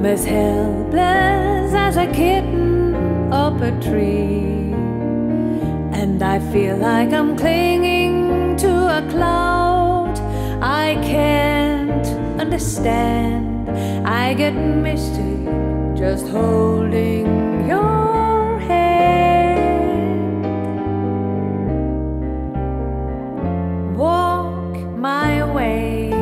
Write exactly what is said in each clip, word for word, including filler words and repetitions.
I'm as helpless as a kitten up a tree, and I feel like I'm clinging to a cloud. I can't understand, I get misty just holding your hand. Walk my way,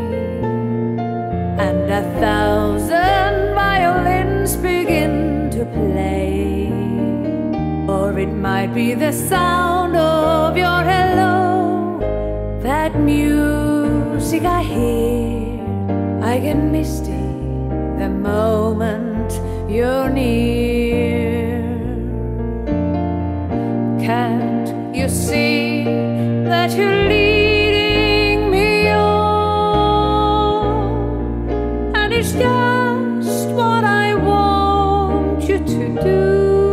and a thousand violins begin to play. Or it might be the sound of your hello, that music I hear. I get misty the moment you're near. Can't you see that you're leading me on? And it's just what I want you to do.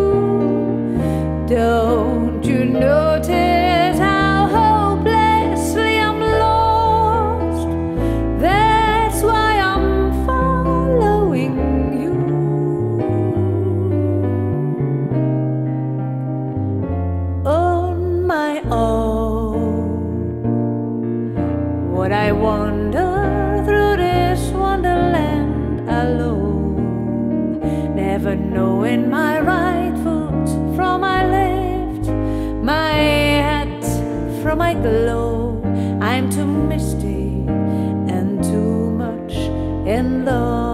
Don't you notice how hopelessly I'm lost? That's why I'm following you. On my own, would I wander through this wonderland alone, never knowing my right foot from my left, my hat from my glow. I'm too misty and too much in love.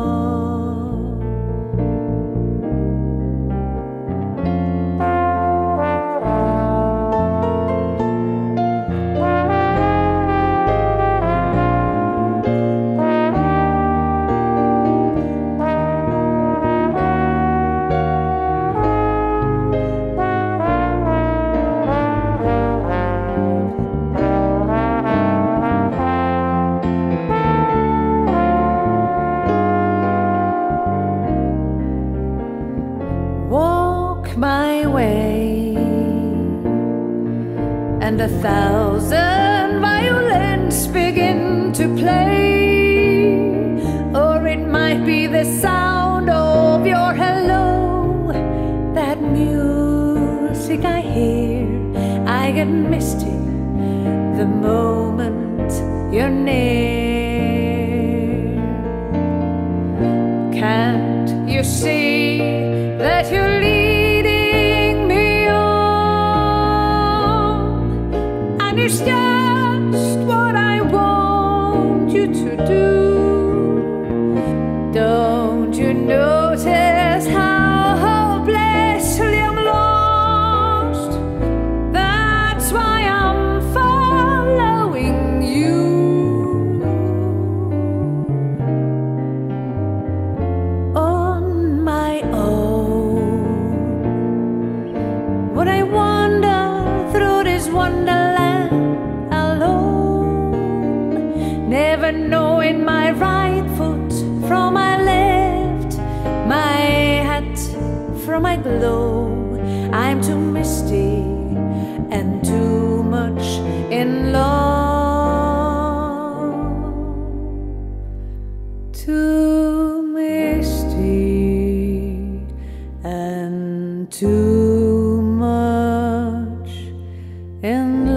My way, and a thousand violins begin to play. Or it might be the sound of your hello, that music I hear. I get misty the moment you're near. Can't you see that you're leaving? It's just what I want you to do. Don't you notice how hopelessly I'm lost? That's why I'm following you. On my own, would I wander through this wonderland, never knowing my right foot from my left, my hat from my glow? I'm too misty and too much in love. Too misty and too much in love.